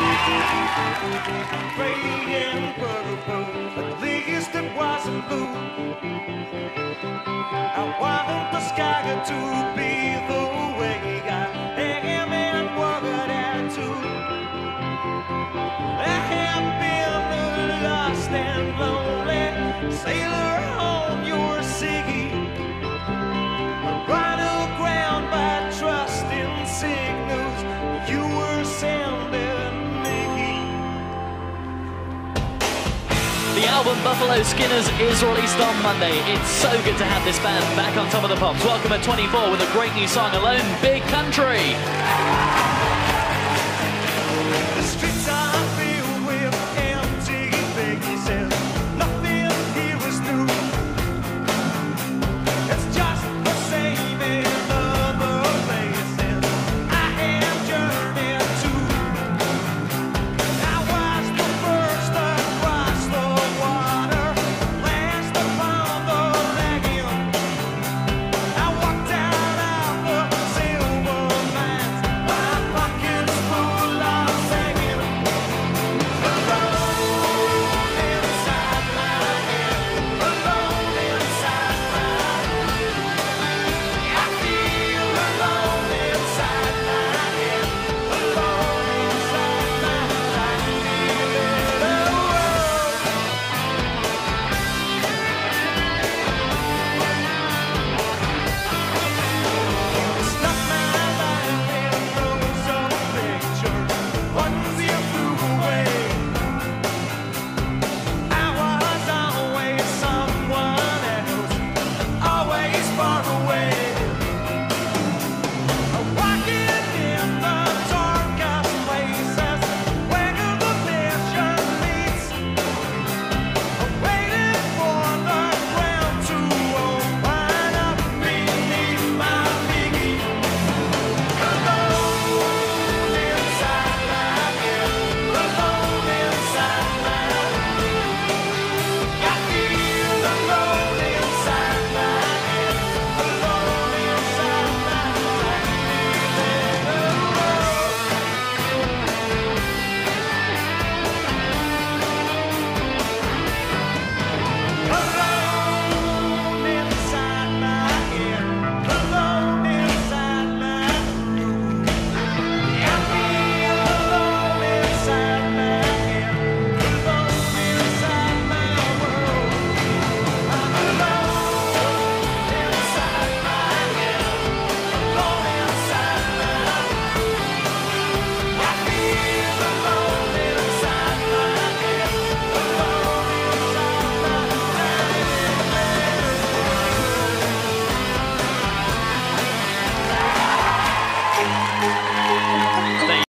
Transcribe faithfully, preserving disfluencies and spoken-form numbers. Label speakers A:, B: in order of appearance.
A: Gray and purple, at least it wasn't blue. I want the sky to be the way I am and what I do. I have been lost and lonely, sailor on your sea. I run aground by trusting signals you were sending me.
B: The album Buffalo Skinners is released on Monday. It's so good to have this band back on top of the pops. Welcome at twenty-four with a great new song, Alone Big Country.